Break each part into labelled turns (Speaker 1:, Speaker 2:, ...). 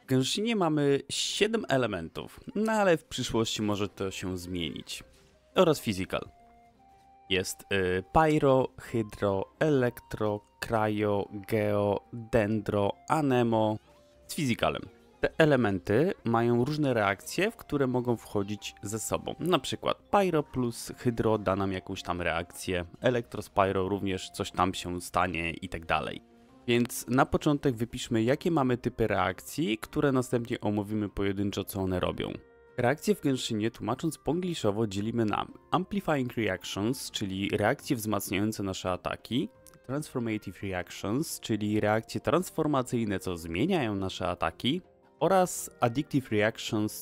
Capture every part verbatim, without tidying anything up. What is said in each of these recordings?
Speaker 1: Genshinie mamy siedem elementów, no ale w przyszłości może to się zmienić. Oraz physical. Jest y, pyro, hydro, elektro, cryo, geo, dendro, anemo z physicalem. Te elementy mają różne reakcje, w które mogą wchodzić ze sobą. Na przykład pyro plus hydro da nam jakąś tam reakcję, elektro z pyro również coś tam się stanie i tak dalej. Więc na początek wypiszmy, jakie mamy typy reakcji, które następnie omówimy pojedynczo, co one robią. Reakcje w Genshinie, tłumacząc po angliszowo, dzielimy na Amplifying Reactions, czyli reakcje wzmacniające nasze ataki, Transformative Reactions, czyli reakcje transformacyjne, co zmieniają nasze ataki, oraz Addictive Reactions,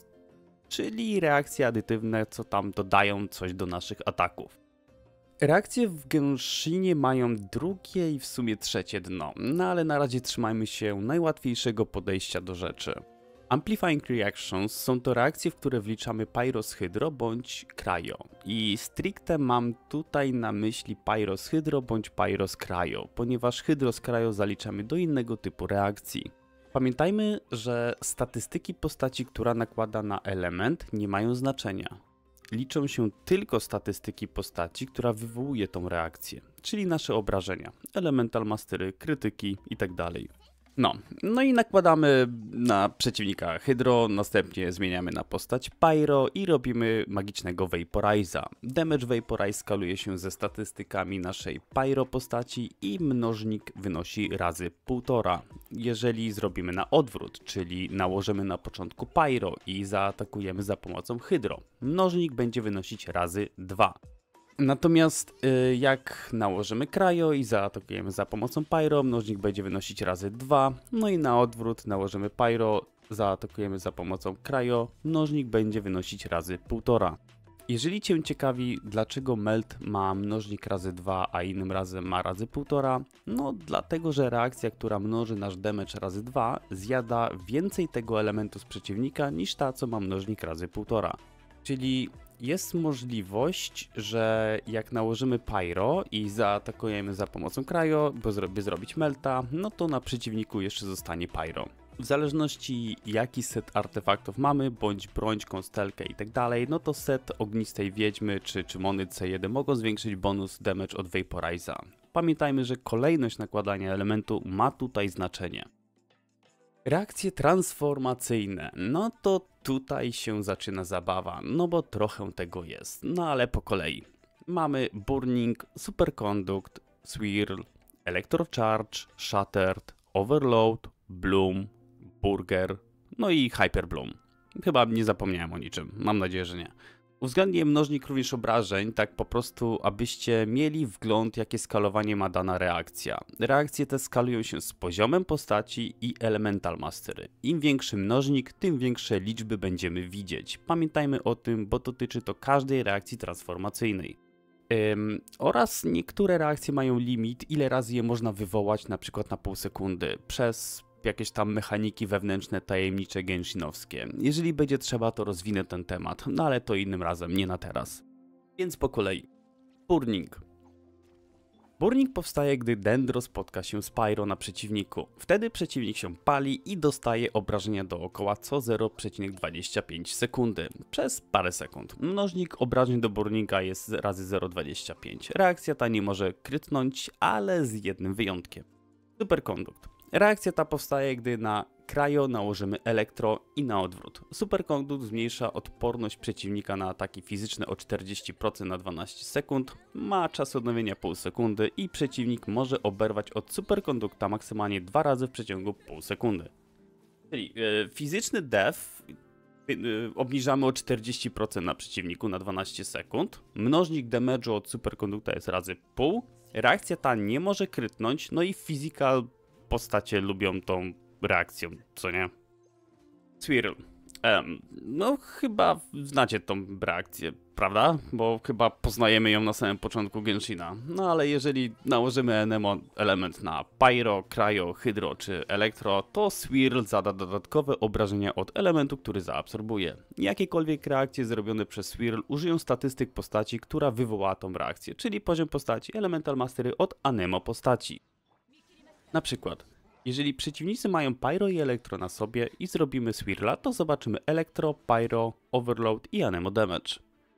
Speaker 1: czyli reakcje adytywne, co tam dodają coś do naszych ataków. Reakcje w Genshinie mają drugie i w sumie trzecie dno, no ale na razie trzymajmy się najłatwiejszego podejścia do rzeczy. Amplifying Reactions są to reakcje, w które wliczamy pyro z hydro bądź cryo. I stricte mam tutaj na myśli pyro z hydro bądź pyro z cryo, ponieważ hydro z cryo zaliczamy do innego typu reakcji. Pamiętajmy, że statystyki postaci, która nakłada na element, nie mają znaczenia. Liczą się tylko statystyki postaci, która wywołuje tą reakcję, czyli nasze obrażenia, elemental mastery, krytyki itd. No, no i nakładamy na przeciwnika hydro, następnie zmieniamy na postać pyro i robimy magicznego vaporize'a. Damage vaporize skaluje się ze statystykami naszej pyro postaci i mnożnik wynosi razy półtora. Jeżeli zrobimy na odwrót, czyli nałożymy na początku pyro i zaatakujemy za pomocą hydro, mnożnik będzie wynosić razy dwa. Natomiast y, jak nałożymy cryo i zaatakujemy za pomocą pyro, mnożnik będzie wynosić razy dwa, no i na odwrót nałożymy pyro, zaatakujemy za pomocą cryo, mnożnik będzie wynosić razy półtora. Jeżeli Cię ciekawi, dlaczego melt ma mnożnik razy dwa, a innym razem ma razy półtora, no dlatego, że reakcja, która mnoży nasz damage razy dwa, zjada więcej tego elementu z przeciwnika niż ta, co ma mnożnik razy półtora. Czyli jest możliwość, że jak nałożymy pyro i zaatakujemy za pomocą cryo, by zrobić melta, no to na przeciwniku jeszcze zostanie pyro. W zależności jaki set artefaktów mamy, bądź broń, konstelkę i tak dalej, no to set ognistej wiedźmy czy, czy mony C jeden mogą zwiększyć bonus damage od Vaporize'a. Pamiętajmy, że kolejność nakładania elementu ma tutaj znaczenie. Reakcje transformacyjne, no to tutaj się zaczyna zabawa, no bo trochę tego jest, no ale po kolei. Mamy Burning, Superconduct, Swirl, Electrocharge, Shattered, Overload, Bloom, Burger, no i Hyperbloom. Chyba nie zapomniałem o niczym, mam nadzieję, że nie. Uwzględnię mnożnik również obrażeń, tak po prostu, abyście mieli wgląd, jakie skalowanie ma dana reakcja. Reakcje te skalują się z poziomem postaci i elemental mastery. Im większy mnożnik, tym większe liczby będziemy widzieć. Pamiętajmy o tym, bo dotyczy to każdej reakcji transformacyjnej. Ym, oraz niektóre reakcje mają limit, ile razy je można wywołać, na przykład na pół sekundy, przez jakieś tam mechaniki wewnętrzne, tajemnicze, genshinowskie. Jeżeli będzie trzeba, to rozwinę ten temat, no ale to innym razem, nie na teraz. Więc po kolei. Burning. Burning powstaje, gdy dendro spotka się z pyro na przeciwniku. Wtedy przeciwnik się pali i dostaje obrażenia dookoła co zero przecinek dwadzieścia pięć sekundy przez parę sekund. Mnożnik obrażeń do burninga jest razy zero przecinek dwadzieścia pięć. Reakcja ta nie może krytnąć, ale z jednym wyjątkiem. Superconduct. Reakcja ta powstaje, gdy na cryo nałożymy elektro i na odwrót. Superconduct zmniejsza odporność przeciwnika na ataki fizyczne o czterdzieści procent na dwanaście sekund, ma czas odnowienia pół sekundy i przeciwnik może oberwać od superconducta maksymalnie dwa razy w przeciągu pół sekundy. Czyli yy, fizyczny def yy, obniżamy o czterdzieści procent na przeciwniku na dwanaście sekund, mnożnik damage'u od superconducta jest razy pół, reakcja ta nie może krytnąć, no i physical postacie lubią tą reakcją, co nie? Swirl. Um, no chyba znacie tą reakcję, prawda? Bo chyba poznajemy ją na samym początku Genshina. No ale jeżeli nałożymy enemo element na pyro, cryo, hydro czy elektro, to Swirl zada dodatkowe obrażenia od elementu, który zaabsorbuje. Jakiekolwiek reakcje zrobione przez Swirl użyją statystyk postaci, która wywołała tą reakcję, czyli poziom postaci, elemental mastery od anemo postaci. Na przykład, Jeżeli przeciwnicy mają Pyro i Elektro na sobie i zrobimy Swirla, to zobaczymy Elektro, Pyro, Overload i Anemo Damage.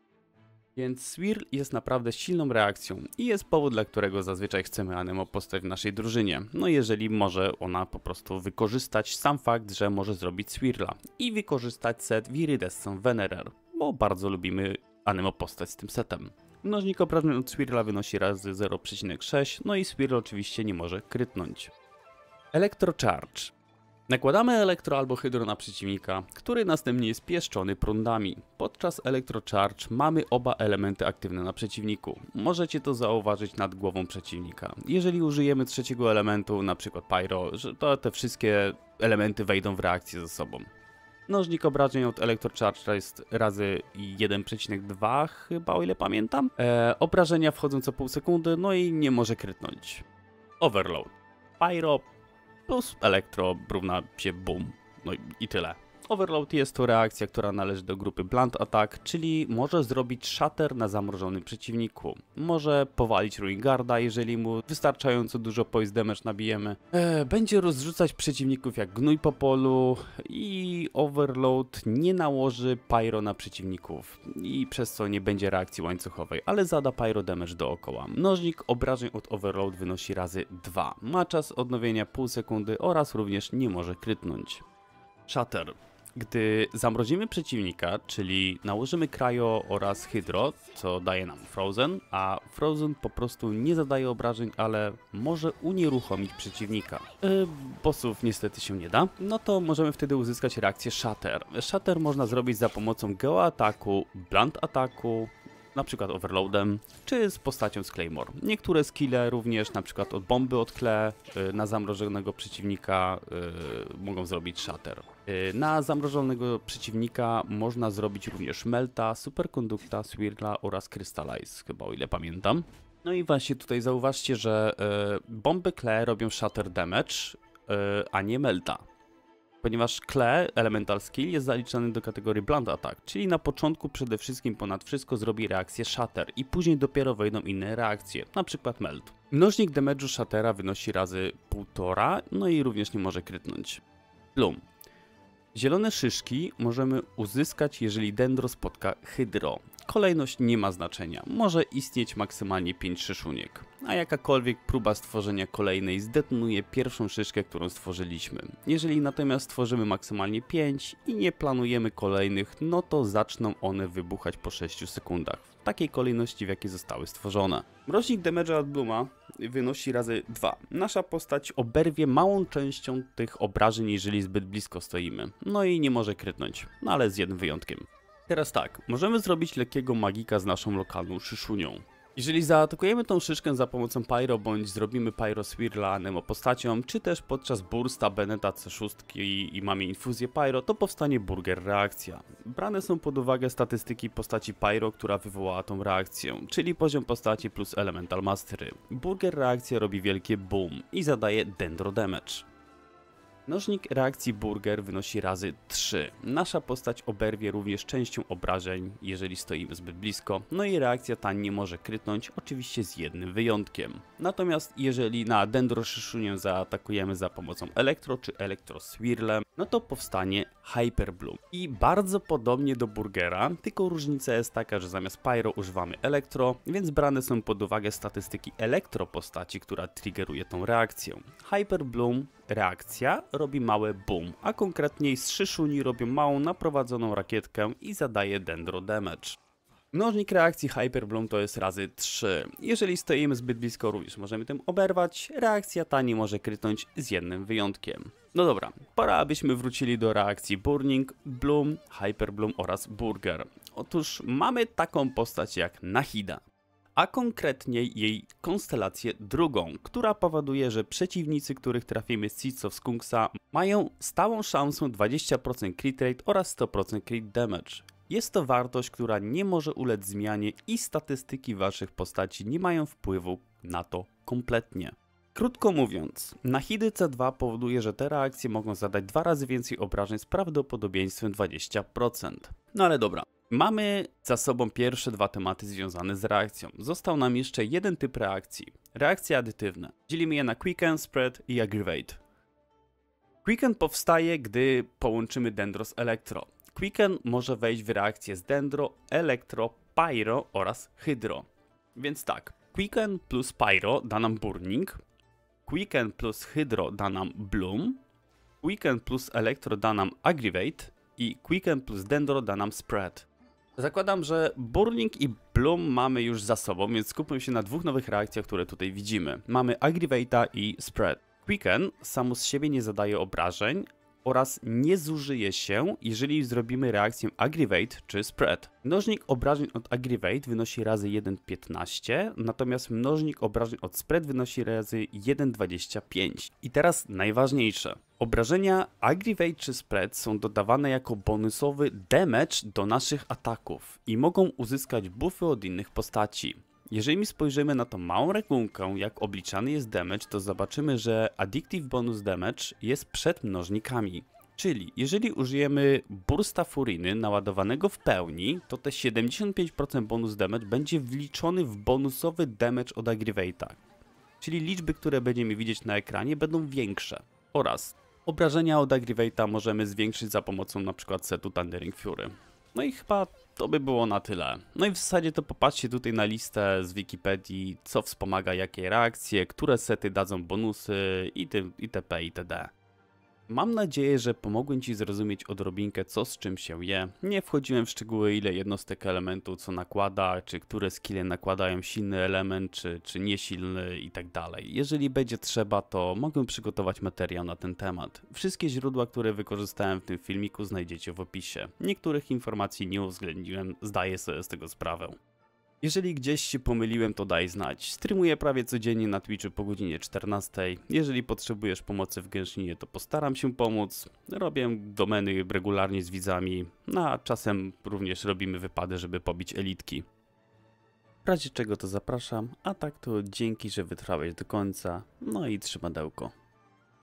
Speaker 1: Więc Swirl jest naprawdę silną reakcją i jest powód, dla którego zazwyczaj chcemy Anemo postać w naszej drużynie. No jeżeli może ona po prostu wykorzystać sam fakt, że może zrobić Swirla i wykorzystać set Viridescent Venerer, bo bardzo lubimy Anemo postać z tym setem. Mnożnik obrażeń od Swirla wynosi razy zero przecinek sześć, no i Swirl oczywiście nie może krytnąć. Electro Charge. Nakładamy elektro albo hydro na przeciwnika, który następnie jest pieszczony prądami. Podczas Electro Charge mamy oba elementy aktywne na przeciwniku. Możecie to zauważyć nad głową przeciwnika. Jeżeli użyjemy trzeciego elementu, np. Pyro, to te wszystkie elementy wejdą w reakcję ze sobą. Mnożnik obrażeń od Electro Charge to jest razy jeden przecinek dwa chyba, o ile pamiętam. Eee, obrażenia wchodzą co pół sekundy, no i nie może krytnąć. Overload. Pyro plus elektro równa się boom. No i tyle. Overload jest to reakcja, która należy do grupy Blunt Attack, czyli może zrobić shatter na zamrożonym przeciwniku. Może powalić Ruin Guarda, jeżeli mu wystarczająco dużo poise damage nabijemy. Eee, będzie rozrzucać przeciwników jak gnój po polu i Overload nie nałoży Pyro na przeciwników i przez co nie będzie reakcji łańcuchowej, ale zada Pyro damage dookoła. Mnożnik obrażeń od Overload wynosi razy dwa. Ma czas odnowienia pół sekundy oraz również nie może krytnąć. Shatter. Gdy zamrozimy przeciwnika, czyli nałożymy Cryo oraz Hydro, co daje nam Frozen, a Frozen po prostu nie zadaje obrażeń, ale może unieruchomić przeciwnika. Yy, bossów niestety się nie da, no to możemy wtedy uzyskać reakcję Shatter. Shatter można zrobić za pomocą Geo-ataku, Blunt ataku, na przykład Overloadem, czy z postacią z Claymore. Niektóre skille również, na przykład od bomby od Kle yy, na zamrożonego przeciwnika yy, mogą zrobić Shatter. Yy, na zamrożonego przeciwnika można zrobić również Melta, Superkondukta, Swirla oraz Crystallize, chyba o ile pamiętam. No i właśnie tutaj zauważcie, że yy, bomby Kle robią Shatter damage, yy, a nie Melta. Ponieważ Kle, Elemental Skill, jest zaliczany do kategorii Blunt Attack, czyli na początku przede wszystkim ponad wszystko zrobi reakcję Shatter i później dopiero wejdą inne reakcje, na przykład Melt. Mnożnik damage'u Shattera wynosi razy półtora, no i również nie może krytnąć. Bloom. Zielone szyszki możemy uzyskać, jeżeli Dendro spotka Hydro. Kolejność nie ma znaczenia, może istnieć maksymalnie pięć szyszuniek, a jakakolwiek próba stworzenia kolejnej zdetonuje pierwszą szyszkę, którą stworzyliśmy. Jeżeli natomiast stworzymy maksymalnie pięć i nie planujemy kolejnych, no to zaczną one wybuchać po sześciu sekundach, w takiej kolejności, w jakiej zostały stworzone. Mroźnik damage'a od Blooma wynosi razy dwa. Nasza postać oberwie małą częścią tych obrażeń, jeżeli zbyt blisko stoimy, no i nie może krytnąć, no ale z jednym wyjątkiem. Teraz tak, możemy zrobić lekkiego magika z naszą lokalną szyszunią. Jeżeli zaatakujemy tą szyszkę za pomocą Pyro, bądź zrobimy Pyro Swirla Anemo postacią, czy też podczas bursta Beneta C sześć i, i mamy infuzję Pyro, to powstanie Burger reakcja. Brane są pod uwagę statystyki postaci Pyro, która wywołała tą reakcję, czyli poziom postaci plus Elemental Mastery. Burger reakcja robi wielkie boom i zadaje Dendro damage. Mnożnik reakcji Burger wynosi razy trzy. Nasza postać oberwie również częścią obrażeń, jeżeli stoimy zbyt blisko, no i reakcja ta nie może krytnąć, oczywiście z jednym wyjątkiem. Natomiast jeżeli na Dendro Szyszunię zaatakujemy za pomocą Elektro czy Elektro Swirlem, no to powstanie Hyper Bloom. I bardzo podobnie do Burgera, tylko różnica jest taka, że zamiast Pyro używamy Elektro, więc brane są pod uwagę statystyki Elektro postaci, która triggeruje tą reakcję. Hyper Bloom, reakcja, robi małe boom, a konkretniej z szyszuni robią małą naprowadzoną rakietkę i zadaje Dendro damage. Mnożnik reakcji Hyper Bloom to jest razy trzy. Jeżeli stoimy zbyt blisko, również możemy tym oberwać. Reakcja ta nie może krytnąć z jednym wyjątkiem. No dobra, pora abyśmy wrócili do reakcji Burning, Bloom, Hyper Bloom oraz Burger. Otóż mamy taką postać jak Nahida, a konkretnie jej konstelację drugą, która powoduje, że przeciwnicy, których trafimy z Seeds of Skunksa, mają stałą szansę dwadzieścia procent crit rate oraz sto procent crit damage. Jest to wartość, która nie może ulec zmianie i statystyki waszych postaci nie mają wpływu na to kompletnie. Krótko mówiąc, Nahidy C dwa powoduje, że te reakcje mogą zadać dwa razy więcej obrażeń z prawdopodobieństwem dwadzieścia procent. No ale dobra. Mamy za sobą pierwsze dwa tematy związane z reakcją. Został nam jeszcze jeden typ reakcji. Reakcje adytywne. Dzielimy je na Quicken, Spread i Aggravate. Quicken powstaje, gdy połączymy Dendro z Elektro. Quicken może wejść w reakcję z Dendro, Elektro, Pyro oraz Hydro. Więc tak, Quicken plus Pyro da nam Burning, Quicken plus Hydro da nam Bloom, Quicken plus Elektro da nam Aggravate i Quicken plus Dendro da nam Spread. Zakładam, że Burning i Bloom mamy już za sobą, więc skupmy się na dwóch nowych reakcjach, które tutaj widzimy. Mamy Aggravate'a i Spread. Quicken samo z siebie nie zadaje obrażeń oraz nie zużyje się, jeżeli zrobimy reakcję Aggravate czy Spread. Mnożnik obrażeń od Aggravate wynosi razy jeden przecinek piętnaście, natomiast mnożnik obrażeń od Spread wynosi razy jeden przecinek dwadzieścia pięć. I teraz najważniejsze. Obrażenia Aggravate czy Spread są dodawane jako bonusowy damage do naszych ataków i mogą uzyskać buffy od innych postaci. Jeżeli spojrzymy na tą małą regułkę, jak obliczany jest damage, to zobaczymy, że Addictive Bonus Damage jest przed mnożnikami. Czyli jeżeli użyjemy Bursta Furiny naładowanego w pełni, to te siedemdziesiąt pięć procent bonus damage będzie wliczony w bonusowy damage od Aggravate'a. Czyli liczby, które będziemy widzieć na ekranie, będą większe. Oraz obrażenia od Aggravate'a możemy zwiększyć za pomocą np. setu Thundering Fury. No i chyba to by było na tyle. No i w zasadzie to popatrzcie tutaj na listę z Wikipedii, co wspomaga jakie reakcje, które sety dadzą bonusy itp. itd. Mam nadzieję, że pomogłem Ci zrozumieć odrobinkę, co z czym się je. Nie wchodziłem w szczegóły, ile jednostek elementu co nakłada, czy które skille nakładają silny element, czy, czy niesilny i tak dalej. Jeżeli będzie trzeba, to mogę przygotować materiał na ten temat. Wszystkie źródła, które wykorzystałem w tym filmiku, znajdziecie w opisie. Niektórych informacji nie uwzględniłem, zdaję sobie z tego sprawę. Jeżeli gdzieś się pomyliłem, to daj znać. Streamuję prawie codziennie na Twitchu po godzinie czternastej. Jeżeli potrzebujesz pomocy w Genshinie, to postaram się pomóc. Robię domeny regularnie z widzami, no a czasem również robimy wypady, żeby pobić elitki. W razie czego to zapraszam, a tak to dzięki, że wytrwałeś do końca, no i trzymadełko.